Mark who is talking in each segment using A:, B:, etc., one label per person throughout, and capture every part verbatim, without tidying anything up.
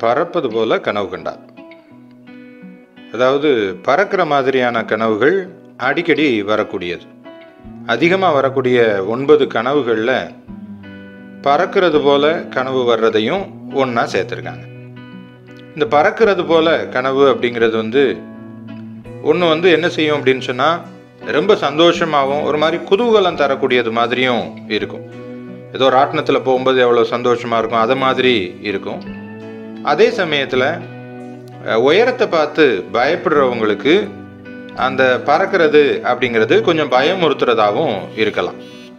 A: பறப்பது போல கனவு கண்டார். அதாவது பறக்கிற மாதிரியான கனவுகள் அடிக்கடி வரக்கூடியது. அதிகமாக வரக்கூடிய ஒன்பது கனவுகளில் பறக்கிறது போல கனவு வர்றதையும் ஒன்றா சேர்த்துருக்காங்க. இந்த பறக்கிறது போல கனவு அப்படிங்கிறது வந்து ஒன்று வந்து என்ன செய்யும் அப்படின்னு சொன்னால், ரொம்ப சந்தோஷமாகவும் ஒரு மாதிரி குதூகலம் தரக்கூடியது மாதிரியும் இருக்கும். ஏதோ ராட்டினத்தில் போகும்போது எவ்வளோ சந்தோஷமாக இருக்கும் அது மாதிரி இருக்கும். அதே சமயத்தில் உயரத்தை பார்த்து பயப்படுறவங்களுக்கு அந்த பறக்கிறது அப்படிங்கிறது கொஞ்சம் பயமுறுத்துறதாகவும் இருக்கலாம்.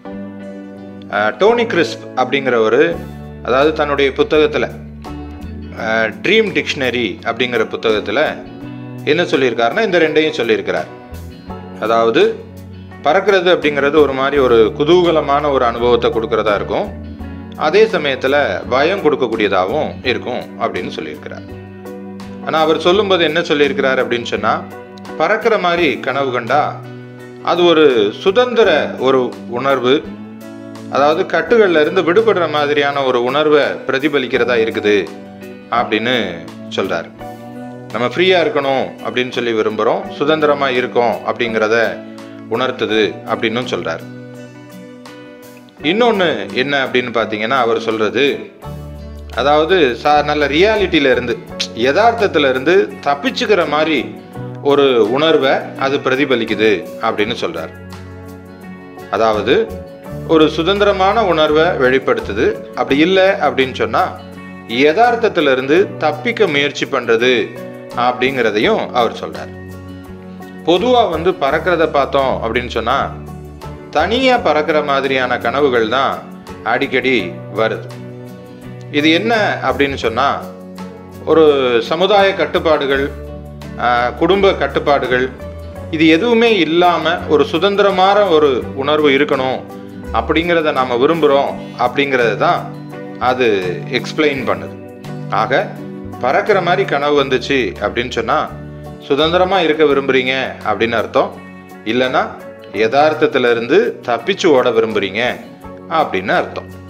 A: டோனி கிறிஸ்ப் அப்படிங்கிறவர், அதாவது தன்னுடைய புத்தகத்தில் ட்ரீம் டிக்ஷனரி அப்படிங்கிற புத்தகத்தில் என்ன சொல்லியிருக்காருன்னா, இந்த ரெண்டையும் சொல்லியிருக்கிறார். அதாவது பறக்கிறது அப்படிங்கிறது ஒரு மாதிரி ஒரு குதூகலமான ஒரு அனுபவத்தை கொடுக்கறதா இருக்கும், அதே சமயத்தில் பயம் கொடுக்கக்கூடியதாகவும் இருக்கும் அப்படின்னு சொல்லியிருக்கிறார். ஆனால் அவர் சொல்லும்போது என்ன சொல்லியிருக்கிறார் அப்படின்னு சொன்னால், பறக்கிற மாதிரி கனவு கண்டா அது ஒரு சுதந்திர ஒரு உணர்வு, அதாவது கட்டுகளில் இருந்து விடுபடுற மாதிரியான ஒரு உணர்வை பிரதிபலிக்கிறதா இருக்குது அப்படின்னு சொல்கிறார். நம்ம ஃப்ரீயாக இருக்கணும் அப்படின்னு சொல்லி விரும்புகிறோம், சுதந்திரமாக இருக்கோம் அப்படிங்கிறத உணர்த்துது அப்படின்னு சொல்கிறார். இன்னொன்று என்ன அப்படின்னு பார்த்தீங்கன்னா, அவர் சொல்கிறது, அதாவது சா நல்ல ரியாலிட்டியில இருந்து யதார்த்தத்தில் இருந்து தப்பிச்சுக்கிற மாதிரி ஒரு உணர்வை அது பிரதிபலிக்குது அப்படின்னு சொல்கிறார். அதாவது ஒரு சுதந்திரமான உணர்வை வெளிப்படுத்துது. அப்படி இல்லை அப்படின்னு சொன்னால் யதார்த்தத்திலிருந்து தப்பிக்க முயற்சி பண்ணுறது அப்படிங்கிறதையும் அவர் சொல்கிறார். பொதுவாக வந்து பறக்கிறத பார்த்தோம் அப்படின்னு சொன்னால் தனியாக பறக்கிற மாதிரியான கனவுகள் தான் அடிக்கடி வருது. இது என்ன அப்படின்னு சொன்னால், ஒரு சமுதாய கட்டுப்பாடுகள், குடும்ப கட்டுப்பாடுகள், இது எதுவுமே இல்லாமல் ஒரு சுதந்திரமான ஒரு உணர்வு இருக்கணும் அப்படிங்கிறத நாம் விரும்புகிறோம் அப்படிங்கிறது தான் அது எக்ஸ்பிளைன் பண்ணுது. ஆக பறக்கிற மாதிரி கனவு வந்துச்சு அப்படின்னு சொன்னால் சுதந்திரமாக இருக்க விரும்புகிறீங்க அப்படின்னு அர்த்தம், இல்லைன்னா யதார்த்தத்திலிருந்து தப்பிச்சு ஓட விரும்புகிறீங்க அப்படின்னு அர்த்தம்.